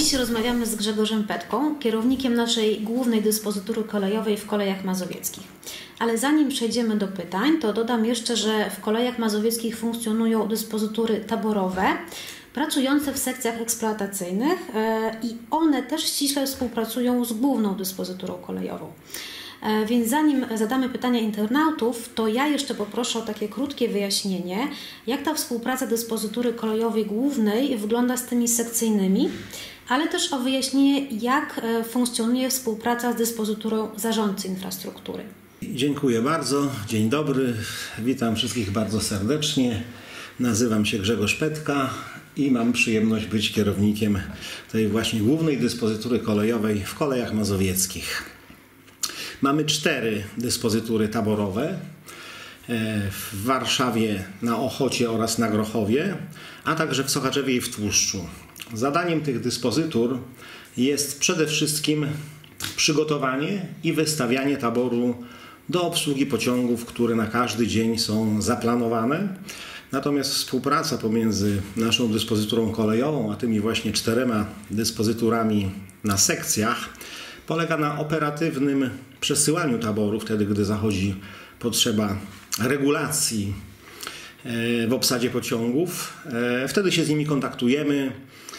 Dziś rozmawiamy z Grzegorzem Petką, kierownikiem naszej głównej dyspozytury kolejowej w Kolejach Mazowieckich. Ale zanim przejdziemy do pytań, to dodam jeszcze, że w Kolejach Mazowieckich funkcjonują dyspozytury taborowe, pracujące w sekcjach eksploatacyjnych i one też ściśle współpracują z główną dyspozyturą kolejową. Więc zanim zadamy pytania internautów, to ja jeszcze poproszę o takie krótkie wyjaśnienie, jak ta współpraca dyspozytury kolejowej głównej wygląda z tymi sekcyjnymi, ale też o wyjaśnienie, jak funkcjonuje współpraca z dyspozyturą zarządcy infrastruktury. Dziękuję bardzo. Dzień dobry. Witam wszystkich bardzo serdecznie. Nazywam się Grzegorz Petka i mam przyjemność być kierownikiem tej właśnie głównej dyspozytury kolejowej w Kolejach Mazowieckich. Mamy 4 dyspozytury taborowe w Warszawie, na Ochocie oraz na Grochowie, a także w Sochaczewie i w Tłuszczu. Zadaniem tych dyspozytur jest przede wszystkim przygotowanie i wystawianie taboru do obsługi pociągów, które na każdy dzień są zaplanowane. Natomiast współpraca pomiędzy naszą dyspozyturą kolejową, a tymi właśnie 4 dyspozyturami na sekcjach polega na operatywnym przesyłaniu taboru wtedy, gdy zachodzi potrzeba regulacji w obsadzie pociągów. Wtedy się z nimi kontaktujemy.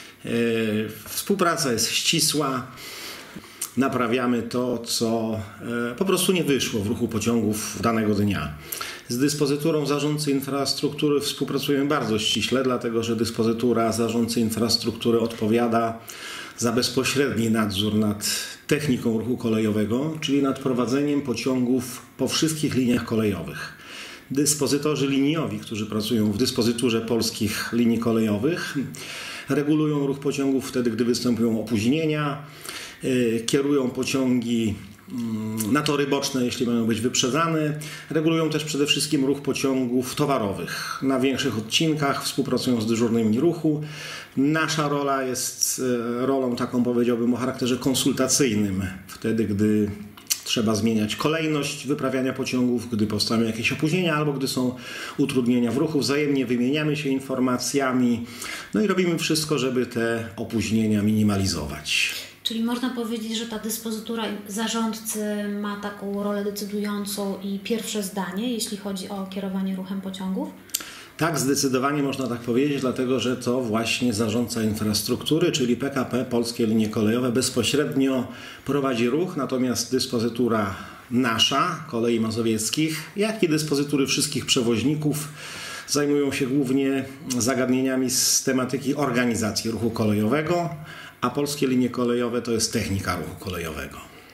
Współpraca jest ścisła. Naprawiamy to, co po prostu nie wyszło w ruchu pociągów danego dnia. Z dyspozyturą zarządcy infrastruktury współpracujemy bardzo ściśle, dlatego że dyspozytura zarządcy infrastruktury odpowiada za bezpośredni nadzór nad techniką ruchu kolejowego, czyli nad prowadzeniem pociągów po wszystkich liniach kolejowych. Dyspozytorzy liniowi, którzy pracują w dyspozyturze polskich linii kolejowych, regulują ruch pociągów wtedy, gdy występują opóźnienia, kierują pociągi na tory boczne, jeśli mają być wyprzedzane. Regulują też przede wszystkim ruch pociągów towarowych. Na większych odcinkach współpracują z dyżurnymi ruchu. Nasza rola jest rolą taką, powiedziałbym, o charakterze konsultacyjnym. Wtedy, gdy trzeba zmieniać kolejność wyprawiania pociągów, gdy powstają jakieś opóźnienia albo gdy są utrudnienia w ruchu. Wzajemnie wymieniamy się informacjami, no i robimy wszystko, żeby te opóźnienia minimalizować. Czyli można powiedzieć, że ta dyspozytura zarządcy ma taką rolę decydującą i pierwsze zdanie, jeśli chodzi o kierowanie ruchem pociągów? Tak, zdecydowanie można tak powiedzieć, dlatego że to właśnie zarządca infrastruktury, czyli PKP, Polskie Linie Kolejowe, bezpośrednio prowadzi ruch, natomiast dyspozytura nasza, Kolei Mazowieckich, jak i dyspozytury wszystkich przewoźników zajmują się głównie zagadnieniami z tematyki organizacji ruchu kolejowego, a Polskie Linie Kolejowe to jest technika ruchu kolejowego.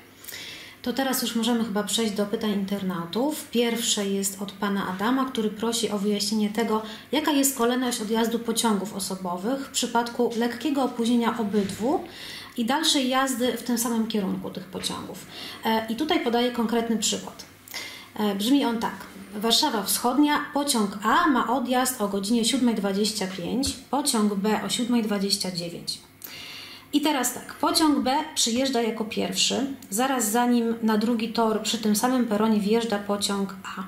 To teraz już możemy chyba przejść do pytań internautów. Pierwsze jest od pana Adama, który prosi o wyjaśnienie tego, jaka jest kolejność odjazdu pociągów osobowych w przypadku lekkiego opóźnienia obydwu i dalszej jazdy w tym samym kierunku tych pociągów. I tutaj podaję konkretny przykład. Brzmi on tak. Warszawa Wschodnia, pociąg A ma odjazd o godzinie 7:25, pociąg B o 7:29. I teraz tak, pociąg B przyjeżdża jako pierwszy, zaraz za nim na drugi tor przy tym samym peronie wjeżdża pociąg A.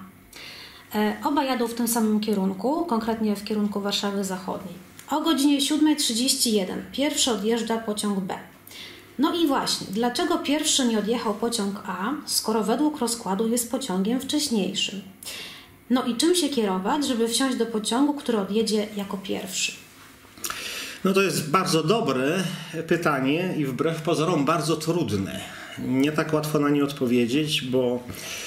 Oba jadą w tym samym kierunku, konkretnie w kierunku Warszawy Zachodniej. O godzinie 7:31 pierwszy odjeżdża pociąg B. No i właśnie, dlaczego pierwszy nie odjechał pociąg A, skoro według rozkładu jest pociągiem wcześniejszym? No i czym się kierować, żeby wsiąść do pociągu, który odjedzie jako pierwszy? No to jest bardzo dobre pytanie i wbrew pozorom bardzo trudne. Nie tak łatwo na nie odpowiedzieć, bo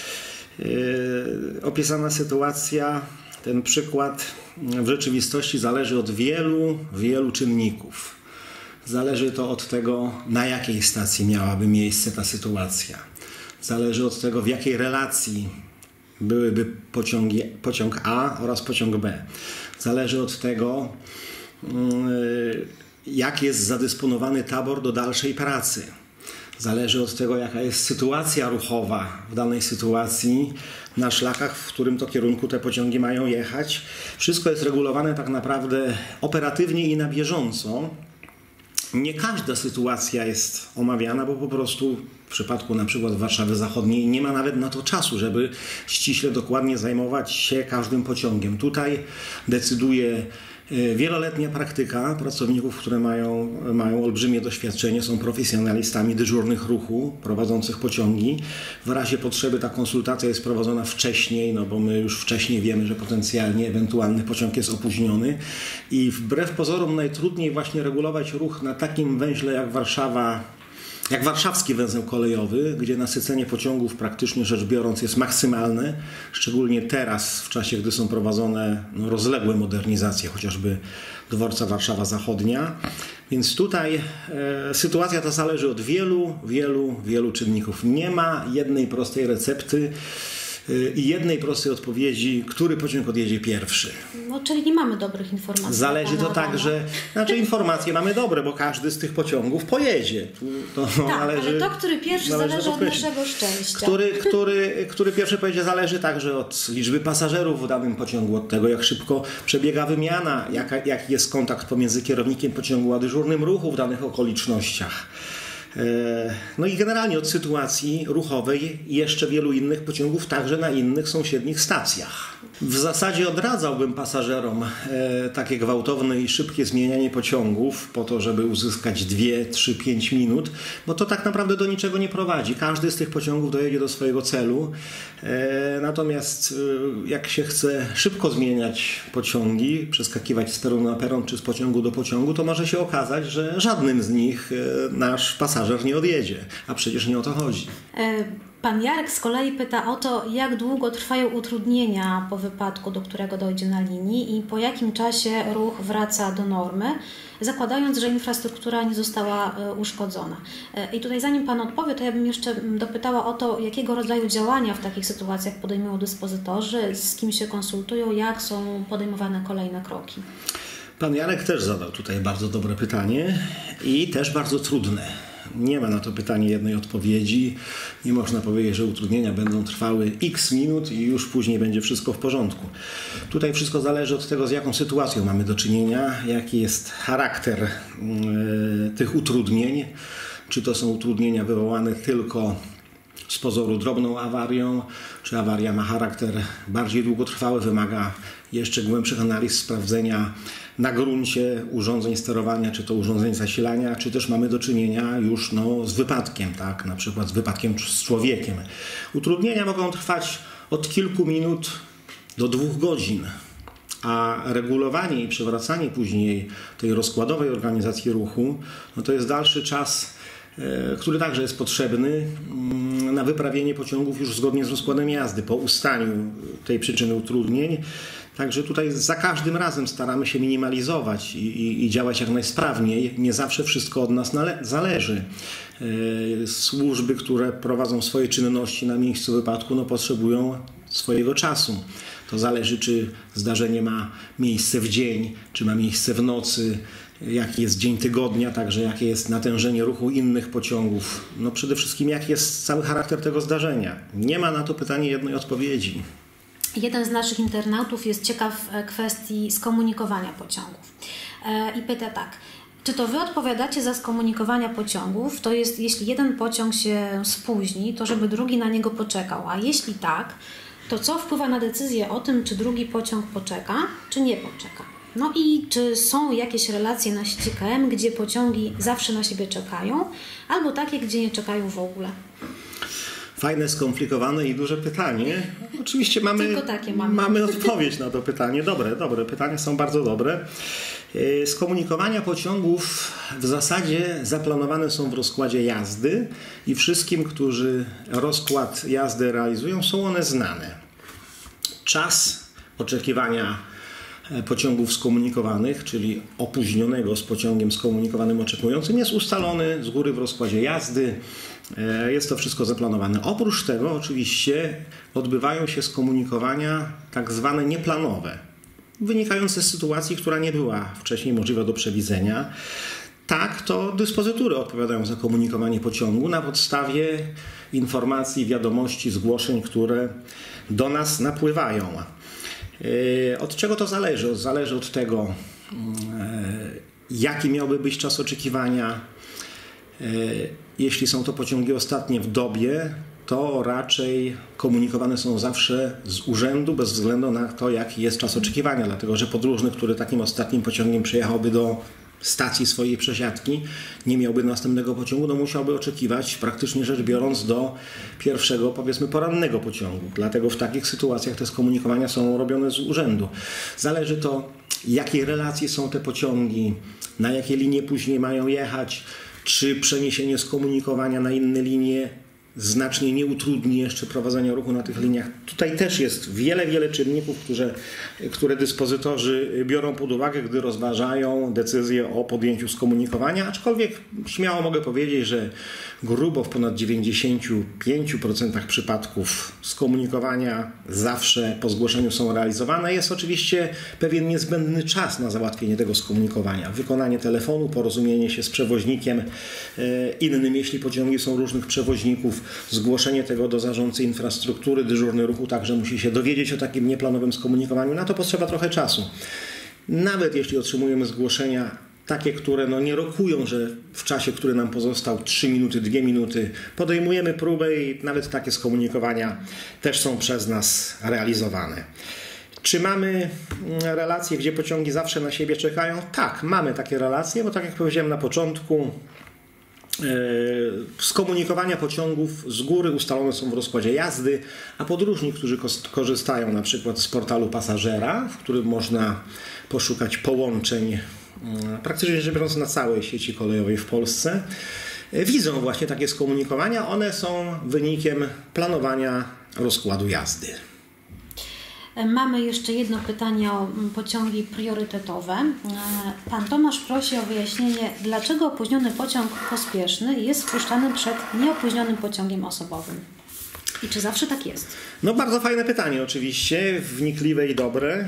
opisana sytuacja, ten przykład w rzeczywistości zależy od wielu czynników. Zależy to od tego, na jakiej stacji miałaby miejsce ta sytuacja. Zależy od tego, w jakiej relacji byłyby pociąg A oraz pociąg B. Zależy od tego, jak jest zadysponowany tabor do dalszej pracy. Zależy od tego, jaka jest sytuacja ruchowa w danej sytuacji na szlakach, w którym to kierunku te pociągi mają jechać. Wszystko jest regulowane tak naprawdę operatywnie i na bieżąco. Nie każda sytuacja jest omawiana, bo po prostu w przypadku na przykład Warszawy Zachodniej nie ma nawet na to czasu, żeby ściśle dokładnie zajmować się każdym pociągiem. Tutaj decyduje Wieloletnia praktyka pracowników, które mają olbrzymie doświadczenie, są profesjonalistami dyżurnych ruchu, prowadzących pociągi. W razie potrzeby ta konsultacja jest prowadzona wcześniej, no bo my już wcześniej wiemy, że potencjalnie ewentualny pociąg jest opóźniony. I wbrew pozorom najtrudniej właśnie regulować ruch na takim węźle jak warszawski węzeł kolejowy, gdzie nasycenie pociągów praktycznie rzecz biorąc jest maksymalne, szczególnie teraz w czasie, gdy są prowadzone rozległe modernizacje, chociażby dworca Warszawa Zachodnia. Więc tutaj sytuacja ta zależy od wielu czynników. Nie ma jednej prostej recepty i jednej prostej odpowiedzi, który pociąg odjedzie pierwszy. No, czyli nie mamy dobrych informacji. Zależy to także, informacje mamy dobre, bo każdy z tych pociągów pojedzie. Ale to, który pierwszy zależy od naszego szczęścia. Który pierwszy pojedzie zależy także od liczby pasażerów w danym pociągu, od tego jak szybko przebiega wymiana, jaki jest kontakt pomiędzy kierownikiem pociągu a dyżurnym ruchu w danych okolicznościach. No i generalnie od sytuacji ruchowej i jeszcze wielu innych pociągów, także na innych sąsiednich stacjach. W zasadzie odradzałbym pasażerom takie gwałtowne i szybkie zmienianie pociągów po to, żeby uzyskać 2, 3, 5 minut, bo to tak naprawdę do niczego nie prowadzi. Każdy z tych pociągów dojedzie do swojego celu. Natomiast jak się chce szybko zmieniać pociągi, przeskakiwać z peronu na peron czy z pociągu do pociągu, to może się okazać, że żadnym z nich nasz pasażer nie odjedzie, a przecież nie o to chodzi. Pan Jarek z kolei pyta o to, jak długo trwają utrudnienia po wypadku, do którego dojdzie na linii i po jakim czasie ruch wraca do normy, zakładając, że infrastruktura nie została uszkodzona. I tutaj zanim Pan odpowie, to ja bym jeszcze dopytała o to, jakiego rodzaju działania w takich sytuacjach podejmują dyspozytorzy, z kim się konsultują, jak są podejmowane kolejne kroki. Pan Jarek też zadał tutaj bardzo dobre pytanie i też bardzo trudne. Nie ma na to pytanie jednej odpowiedzi. Nie można powiedzieć, że utrudnienia będą trwały x minut i już później będzie wszystko w porządku. Tutaj wszystko zależy od tego, z jaką sytuacją mamy do czynienia, jaki jest charakter tych utrudnień. Czy to są utrudnienia wywołane tylko z pozoru drobną awarią, czy awaria ma charakter bardziej długotrwały, wymaga jeszcze głębszych analiz, sprawdzenia na gruncie urządzeń sterowania, czy to urządzeń zasilania, czy też mamy do czynienia już z wypadkiem, tak? Na przykład z wypadkiem z człowiekiem. Utrudnienia mogą trwać od kilku minut do 2 godzin, a regulowanie i przywracanie później tej rozkładowej organizacji ruchu, to jest dalszy czas, który także jest potrzebny na wyprawienie pociągów już zgodnie z rozkładem jazdy, po ustaniu tej przyczyny utrudnień. Także tutaj za każdym razem staramy się minimalizować i działać jak najsprawniej. Nie zawsze wszystko od nas zależy. Służby, które prowadzą swoje czynności na miejscu wypadku, potrzebują swojego czasu. To zależy, czy zdarzenie ma miejsce w dzień, czy ma miejsce w nocy, jaki jest dzień tygodnia, także jakie jest natężenie ruchu innych pociągów. Przede wszystkim jaki jest cały charakter tego zdarzenia. Nie ma na to pytanie jednej odpowiedzi. Jeden z naszych internautów jest ciekaw kwestii skomunikowania pociągów i pyta tak. Czy to Wy odpowiadacie za skomunikowania pociągów? To jest, jeśli jeden pociąg się spóźni, to żeby drugi na niego poczekał, a jeśli tak, to co wpływa na decyzję o tym, czy drugi pociąg poczeka, czy nie poczeka? No i czy są jakieś relacje na sieci KM, gdzie pociągi zawsze na siebie czekają, albo takie, gdzie nie czekają w ogóle? Fajne, skomplikowane i duże pytanie. Oczywiście mamy odpowiedź na to pytanie. Dobre. Pytania są bardzo dobre. Skomunikowania pociągów w zasadzie zaplanowane są w rozkładzie jazdy i wszystkim, którzy rozkład jazdy realizują, są one znane. Czas oczekiwania pociągów skomunikowanych, czyli opóźnionego z pociągiem skomunikowanym oczekującym, jest ustalony z góry w rozkładzie jazdy. Jest to wszystko zaplanowane. Oprócz tego oczywiście odbywają się skomunikowania tak zwane nieplanowe, wynikające z sytuacji, która nie była wcześniej możliwa do przewidzenia. Tak, to dyspozytury odpowiadają za komunikowanie pociągu na podstawie informacji, wiadomości, zgłoszeń, które do nas napływają. Od czego to zależy? Zależy od tego, jaki miałby być czas oczekiwania. Jeśli są to pociągi ostatnie w dobie, to raczej komunikowane są zawsze z urzędu, bez względu na to, jaki jest czas oczekiwania, dlatego że podróżny, który takim ostatnim pociągiem przyjechałby do stacji swojej przesiadki, nie miałby następnego pociągu, no musiałby oczekiwać, praktycznie rzecz biorąc, do pierwszego, powiedzmy, porannego pociągu. Dlatego w takich sytuacjach te skomunikowania są robione z urzędu. Zależy to, jakie relacje są te pociągi, na jakie linie później mają jechać, czy przeniesienie skomunikowania na inne linie znacznie nie utrudni jeszcze prowadzenia ruchu na tych liniach. Tutaj też jest wiele czynników, które dyspozytorzy biorą pod uwagę, gdy rozważają decyzję o podjęciu skomunikowania, aczkolwiek śmiało mogę powiedzieć, że grubo w ponad 95% przypadków skomunikowania zawsze po zgłoszeniu są realizowane. Jest oczywiście pewien niezbędny czas na załatwienie tego skomunikowania. Wykonanie telefonu, porozumienie się z przewoźnikiem innym, jeśli pociągi są różnych przewoźników, zgłoszenie tego do zarządcy infrastruktury, dyżurny ruchu także musi się dowiedzieć o takim nieplanowym skomunikowaniu. Na to potrzeba trochę czasu. Nawet jeśli otrzymujemy zgłoszenia takie, które nie rokują, że w czasie, który nam pozostał 3 minuty, 2 minuty, podejmujemy próbę i nawet takie skomunikowania też są przez nas realizowane. Czy mamy relacje, gdzie pociągi zawsze na siebie czekają? Tak, mamy takie relacje, bo tak jak powiedziałem na początku, skomunikowania pociągów z góry ustalone są w rozkładzie jazdy, a podróżni, którzy korzystają na przykład z portalu pasażera, w którym można poszukać połączeń praktycznie rzecz biorąc na całej sieci kolejowej w Polsce, widzą właśnie takie skomunikowania. One są wynikiem planowania rozkładu jazdy. Mamy jeszcze jedno pytanie o pociągi priorytetowe. Pan Tomasz prosi o wyjaśnienie, dlaczego opóźniony pociąg pospieszny jest wpuszczany przed nieopóźnionym pociągiem osobowym. I czy zawsze tak jest? No bardzo fajne pytanie oczywiście, wnikliwe i dobre.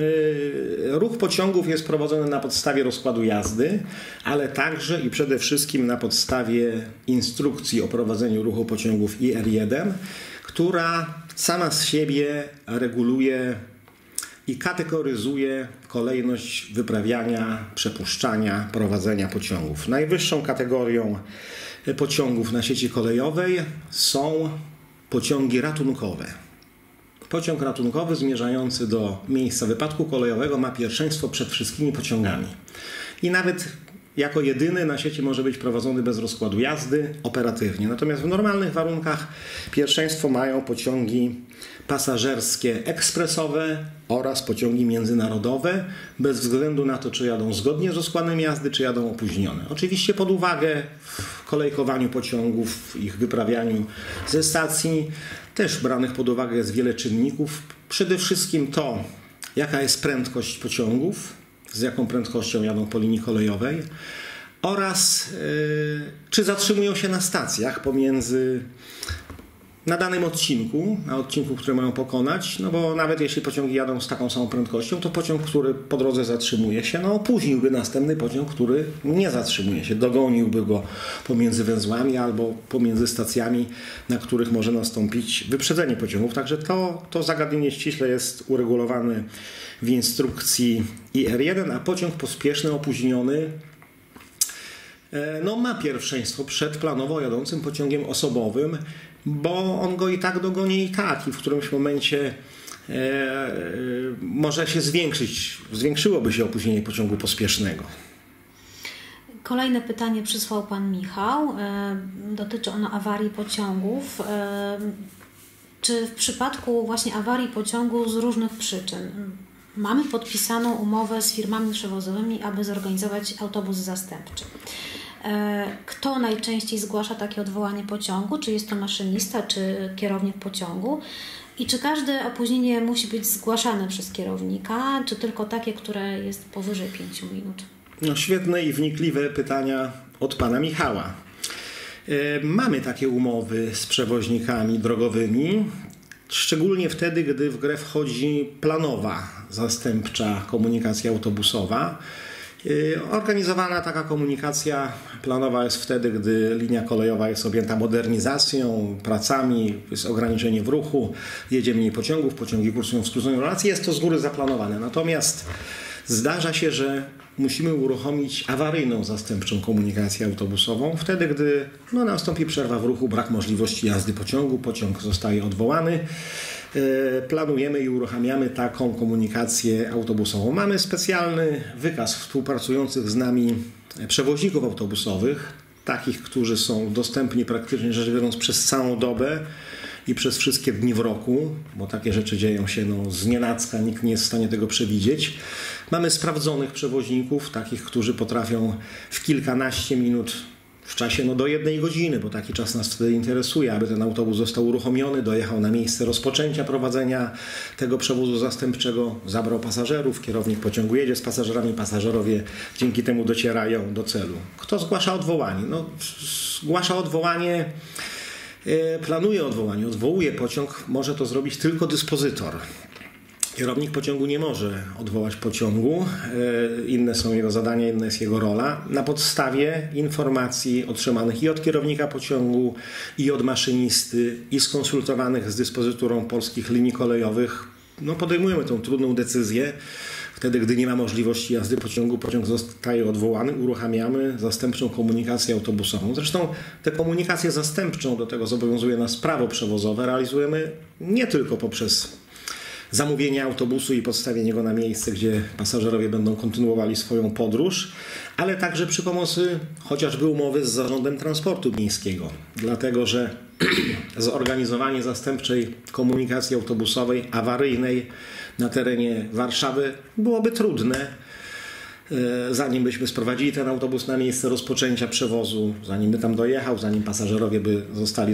Ruch pociągów jest prowadzony na podstawie rozkładu jazdy, ale także i przede wszystkim na podstawie instrukcji o prowadzeniu ruchu pociągów IR1, która sama z siebie reguluje i kategoryzuje kolejność wyprawiania, przepuszczania, prowadzenia pociągów. Najwyższą kategorią pociągów na sieci kolejowej są pociągi ratunkowe. Pociąg ratunkowy zmierzający do miejsca wypadku kolejowego ma pierwszeństwo przed wszystkimi pociągami. I nawet jako jedyny na sieci może być prowadzony bez rozkładu jazdy operatywnie. Natomiast w normalnych warunkach pierwszeństwo mają pociągi pasażerskie ekspresowe oraz pociągi międzynarodowe, bez względu na to, czy jadą zgodnie z rozkładem jazdy, czy jadą opóźnione. Oczywiście pod uwagę w kolejkowaniu pociągów, ich wyprawianiu ze stacji też branych pod uwagę jest wiele czynników. Przede wszystkim to, jaka jest prędkość pociągów, z jaką prędkością jadą po linii kolejowej oraz czy zatrzymują się na stacjach pomiędzy na danym odcinku, na odcinku, który mają pokonać, no bo nawet jeśli pociągi jadą z taką samą prędkością, to pociąg, który po drodze zatrzymuje się, opóźniłby następny pociąg, który nie zatrzymuje się, dogoniłby go pomiędzy węzłami albo pomiędzy stacjami, na których może nastąpić wyprzedzenie pociągów. Także to zagadnienie ściśle jest uregulowane w instrukcji IR1, a pociąg pospieszny, opóźniony ma pierwszeństwo przed planowo jadącym pociągiem osobowym, bo on go i tak dogoni i tak i w którymś momencie może się zwiększyłoby się opóźnienie pociągu pospiesznego. Kolejne pytanie przysłał pan Michał. Dotyczy ono awarii pociągów. Czy w przypadku właśnie awarii pociągu z różnych przyczyn mamy podpisaną umowę z firmami przewozowymi, aby zorganizować autobus zastępczy? Kto najczęściej zgłasza takie odwołanie pociągu? Czy jest to maszynista, czy kierownik pociągu? I czy każde opóźnienie musi być zgłaszane przez kierownika, czy tylko takie, które jest powyżej 5 minut? Świetne i wnikliwe pytania od pana Michała. Mamy takie umowy z przewoźnikami drogowymi, szczególnie wtedy, gdy w grę wchodzi planowa, zastępcza komunikacja autobusowa. Organizowana taka komunikacja planowa jest wtedy, gdy linia kolejowa jest objęta modernizacją, pracami, jest ograniczenie w ruchu, jedzie mniej pociągów, pociągi kursują w skróconej relacji, jest to z góry zaplanowane. Natomiast Zdarza się, że musimy uruchomić awaryjną zastępczą komunikację autobusową, wtedy gdy nastąpi przerwa w ruchu, brak możliwości jazdy pociągu, pociąg zostaje odwołany. Planujemy i uruchamiamy taką komunikację autobusową. Mamy specjalny wykaz współpracujących z nami przewoźników autobusowych, takich, którzy są dostępni praktycznie rzecz biorąc przez całą dobę i przez wszystkie dni w roku, bo takie rzeczy dzieją się znienacka, nikt nie jest w stanie tego przewidzieć. Mamy sprawdzonych przewoźników, takich, którzy potrafią w kilkanaście minut, w czasie do 1 godziny, bo taki czas nas wtedy interesuje, aby ten autobus został uruchomiony, dojechał na miejsce rozpoczęcia prowadzenia tego przewozu zastępczego, zabrał pasażerów, kierownik pociągu jedzie z pasażerami, pasażerowie dzięki temu docierają do celu. Kto zgłasza odwołanie? Zgłasza odwołanie, planuje odwołanie, odwołuje pociąg, może to zrobić tylko dyspozytor. Kierownik pociągu nie może odwołać pociągu, inne są jego zadania, inna jest jego rola. Na podstawie informacji otrzymanych i od kierownika pociągu, i od maszynisty, i skonsultowanych z dyspozyturą Polskich Linii Kolejowych, podejmujemy tę trudną decyzję. Wtedy, gdy nie ma możliwości jazdy pociągu, pociąg zostaje odwołany, uruchamiamy zastępczą komunikację autobusową. Zresztą tę komunikację zastępczą, do tego zobowiązuje nas prawo przewozowe, realizujemy nie tylko poprzez zamówienie autobusu i podstawienie go na miejsce, gdzie pasażerowie będą kontynuowali swoją podróż, ale także przy pomocy chociażby umowy z Zarządem Transportu Miejskiego. Dlatego, że zorganizowanie zastępczej komunikacji autobusowej awaryjnej na terenie Warszawy byłoby trudne. Zanim byśmy sprowadzili ten autobus na miejsce rozpoczęcia przewozu, zanim by tam dojechał, zanim pasażerowie by zostali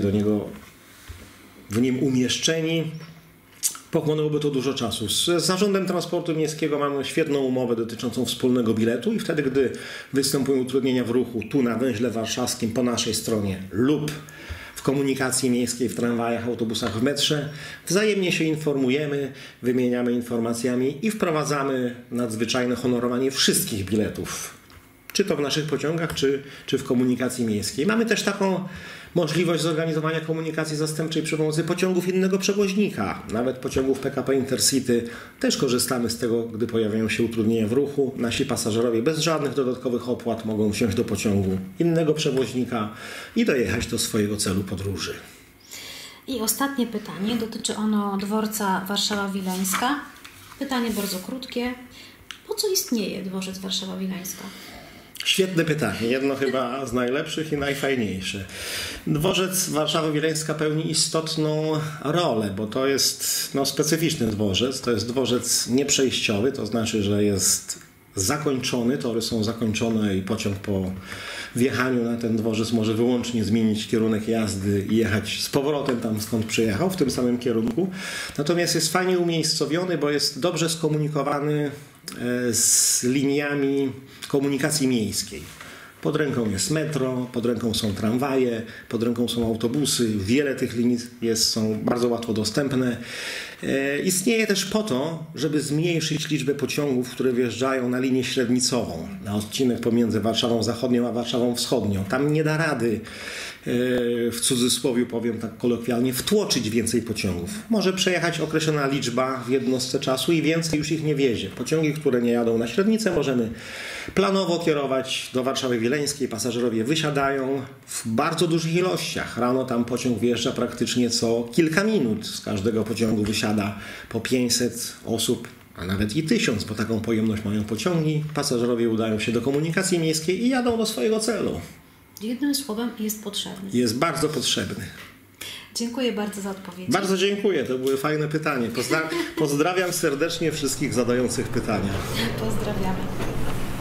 w nim umieszczeni, pochłonęłoby to dużo czasu. Z Zarządem Transportu Miejskiego mamy świetną umowę dotyczącą wspólnego biletu i wtedy, gdy występują utrudnienia w ruchu tu na węźle warszawskim po naszej stronie lub w komunikacji miejskiej, w tramwajach, autobusach, w metrze, wzajemnie się informujemy, wymieniamy informacjami i wprowadzamy nadzwyczajne honorowanie wszystkich biletów. Czy to w naszych pociągach, czy w komunikacji miejskiej. Mamy też taką możliwość zorganizowania komunikacji zastępczej przy pomocy pociągów innego przewoźnika. Nawet pociągów PKP Intercity też korzystamy z tego, gdy pojawiają się utrudnienia w ruchu. Nasi pasażerowie bez żadnych dodatkowych opłat mogą wsiąść do pociągu innego przewoźnika i dojechać do swojego celu podróży. I ostatnie pytanie, dotyczy ono dworca Warszawa-Wileńska. Pytanie bardzo krótkie. Po co istnieje dworzec Warszawa-Wileńska? Świetne pytanie, jedno chyba z najlepszych i najfajniejsze. Dworzec Warszawa-Wileńska pełni istotną rolę, bo to jest specyficzny dworzec, to jest dworzec nieprzejściowy, to znaczy, że jest zakończony, tory są zakończone i pociąg po wjechaniu na ten dworzec może wyłącznie zmienić kierunek jazdy i jechać z powrotem tam, skąd przyjechał, w tym samym kierunku. Natomiast jest fajnie umiejscowiony, bo jest dobrze skomunikowany z liniami komunikacji miejskiej. Pod ręką jest metro, pod ręką są tramwaje, pod ręką są autobusy. Wiele tych linii są bardzo łatwo dostępne. Istnieje też po to, żeby zmniejszyć liczbę pociągów, które wjeżdżają na linię średnicową, na odcinek pomiędzy Warszawą Zachodnią a Warszawą Wschodnią. Tam nie da rady, w cudzysłowie powiem tak kolokwialnie, wtłoczyć więcej pociągów. Może przejechać określona liczba w jednostce czasu i więcej już ich nie wiezie. Pociągi, które nie jadą na średnicę, możemy planowo kierować do Warszawy Wileńskiej. Pasażerowie wysiadają w bardzo dużych ilościach. Rano tam pociąg wjeżdża praktycznie co kilka minut. Z każdego pociągu wysiada po 500 osób, a nawet i 1000, bo taką pojemność mają pociągi. Pasażerowie udają się do komunikacji miejskiej i jadą do swojego celu. Jednym słowem jest potrzebny. Jest bardzo potrzebny. Dziękuję bardzo za odpowiedź. Bardzo dziękuję, to były fajne pytania. Pozdrawiam serdecznie wszystkich zadających pytania. Pozdrawiamy.